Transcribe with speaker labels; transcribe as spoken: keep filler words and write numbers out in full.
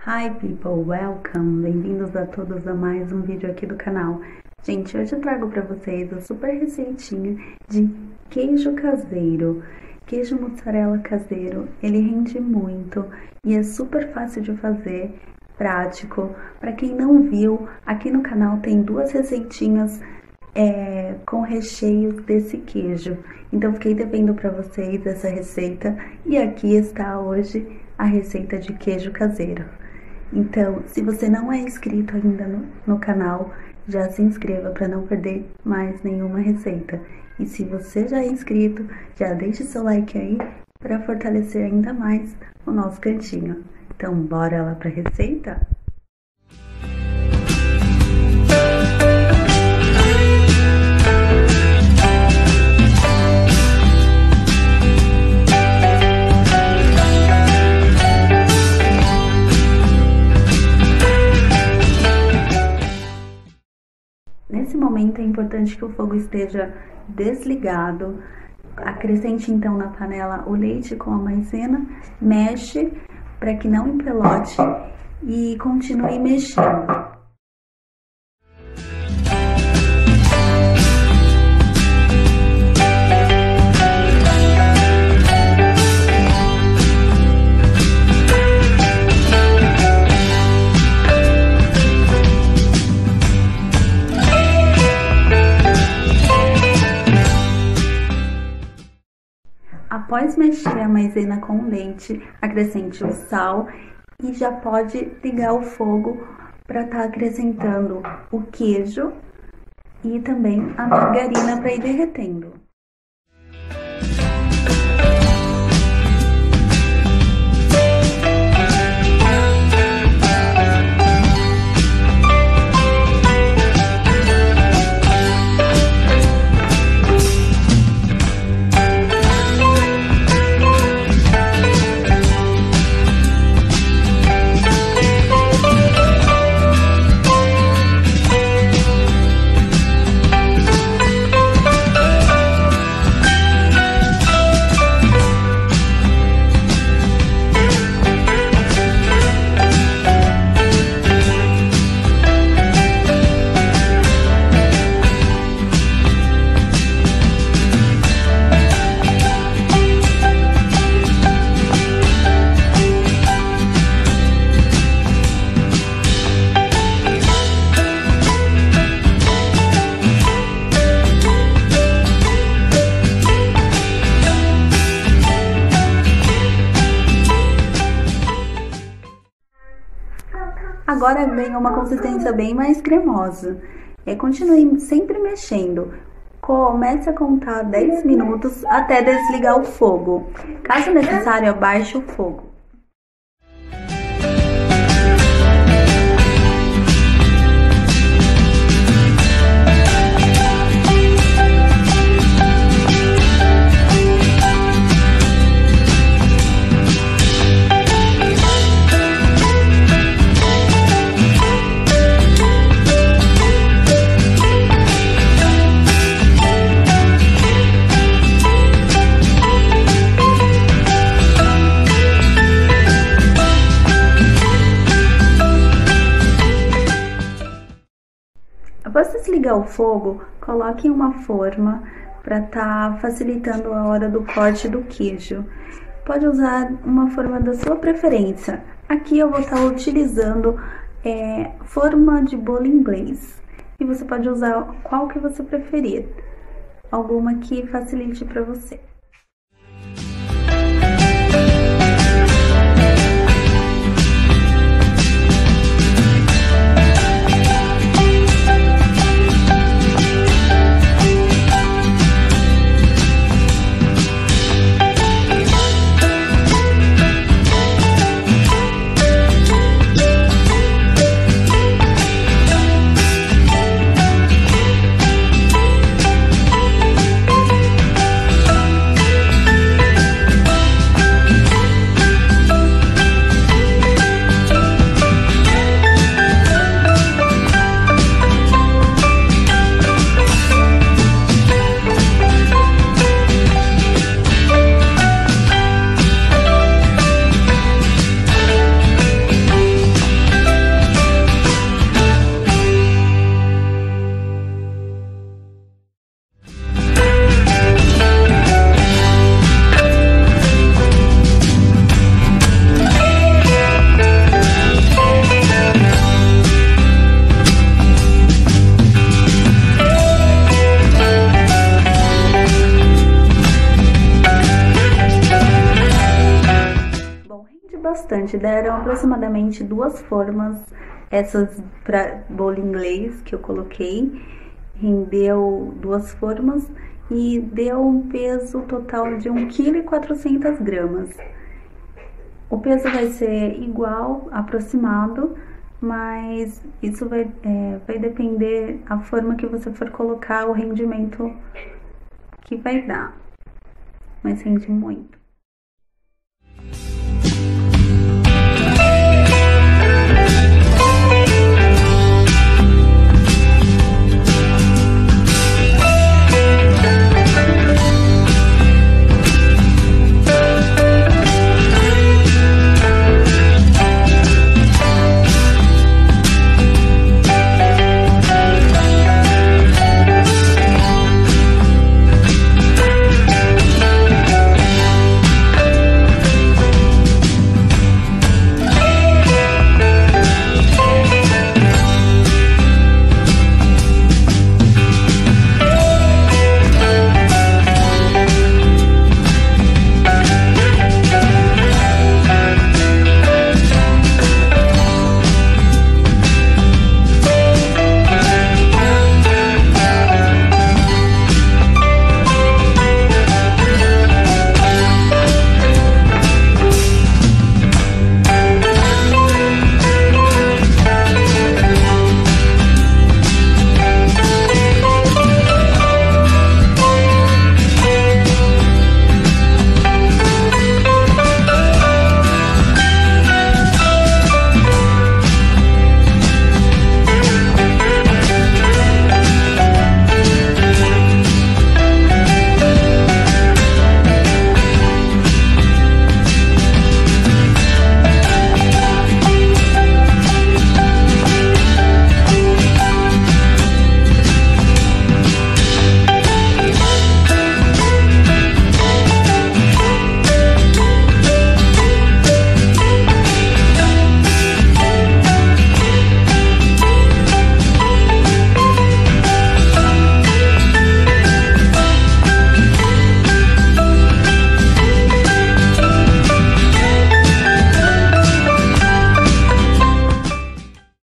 Speaker 1: Hi people, welcome! Bem-vindos a todos a mais um vídeo aqui do canal. Gente, hoje eu trago para vocês a super receitinha de queijo caseiro. Queijo mussarela caseiro, ele rende muito e é super fácil de fazer, prático. Para quem não viu, aqui no canal tem duas receitinhas é, com recheios desse queijo. Então fiquei devendo para vocês essa receita e aqui está hoje a receita de queijo caseiro. Então, se você não é inscrito ainda no, no canal, já se inscreva para não perder mais nenhuma receita. E se você já é inscrito, já deixe seu like aí para fortalecer ainda mais o nosso cantinho. Então, bora lá para a receita? Nesse momento é importante que o fogo esteja desligado. Acrescente então na panela o leite com a maisena, mexe para que não empelote e continue mexendo. Após mexer a maisena com o leite, acrescente o sal e já pode ligar o fogo para estar acrescentando o queijo e também a margarina para ir derretendo. Agora vem uma consistência bem mais cremosa. É, continue sempre mexendo. Comece a contar dez minutos até desligar o fogo. Caso necessário, abaixe o fogo. Após desligar o fogo, coloque em uma forma para estar facilitando a hora do corte do queijo. Pode usar uma forma da sua preferência. Aqui eu vou estar utilizando é, forma de bolo inglês. E você pode usar qual que você preferir. Alguma que facilite para você. bastante, deram aproximadamente duas formas, essas para bolo inglês que eu coloquei, rendeu duas formas e deu um peso total de um vírgula quatrocentos gramas. O peso vai ser igual, aproximado, mas isso vai, é, vai depender a forma que você for colocar, o rendimento que vai dar. Mas rende muito.